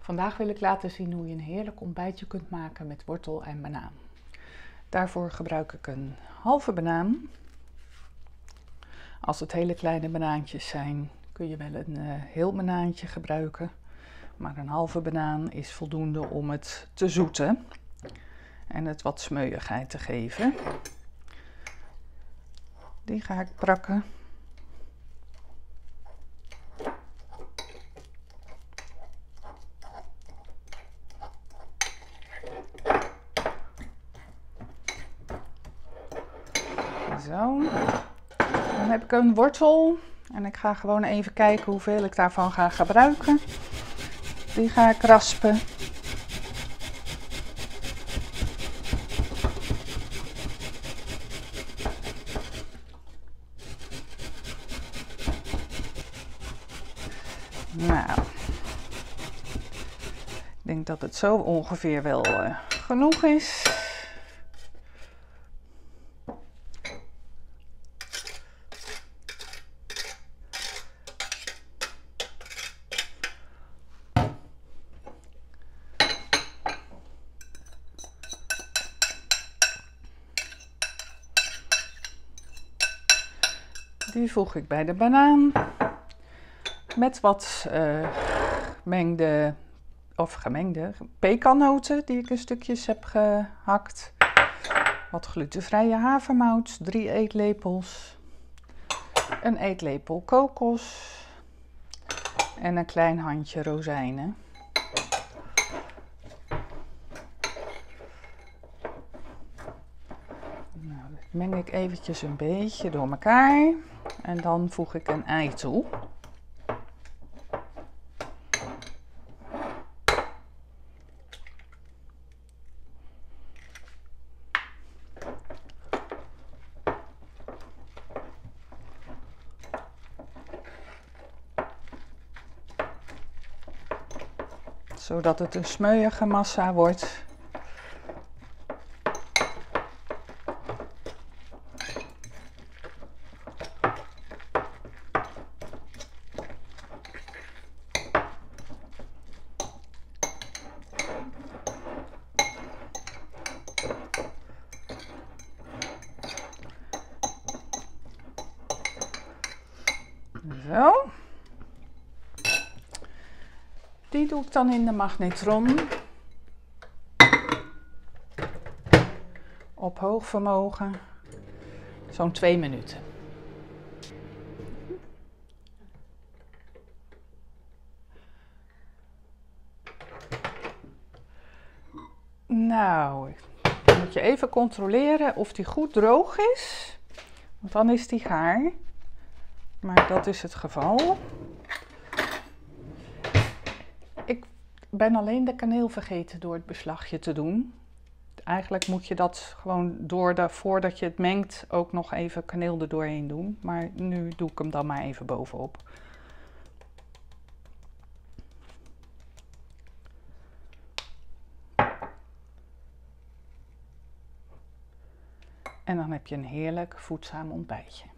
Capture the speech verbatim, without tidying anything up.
Vandaag wil ik laten zien hoe je een heerlijk ontbijtje kunt maken met wortel en banaan. Daarvoor gebruik ik een halve banaan. Als het hele kleine banaantjes zijn, kun je wel een uh, heel banaantje gebruiken. Maar een halve banaan is voldoende om het te zoeten en het wat smeuïgheid te geven. Die ga ik prakken. Zo, dan heb ik een wortel en ik ga gewoon even kijken hoeveel ik daarvan ga gebruiken. Die ga ik raspen. Nou, ik denk dat het zo ongeveer wel uh, genoeg is. Die voeg ik bij de banaan met wat uh, gemengde of gemengde pekannoten die ik in stukjes heb gehakt. Wat glutenvrije havermout, drie eetlepels, een eetlepel kokos en een klein handje rozijnen. Nou, dat meng ik eventjes een beetje door elkaar en dan voeg ik een ei toe. Zodat het een smeuïge massa wordt. Zo. Die doe ik dan in de magnetron op hoog vermogen, zo'n twee minuten. Nou, dan moet je even controleren of die goed droog is, want dan is die gaar. Maar dat is het geval. Ik ben alleen de kaneel vergeten door het beslagje te doen. Eigenlijk moet je dat gewoon door de, voordat je het mengt ook nog even kaneel er doorheen doen. Maar nu doe ik hem dan maar even bovenop. En dan heb je een heerlijk voedzaam ontbijtje.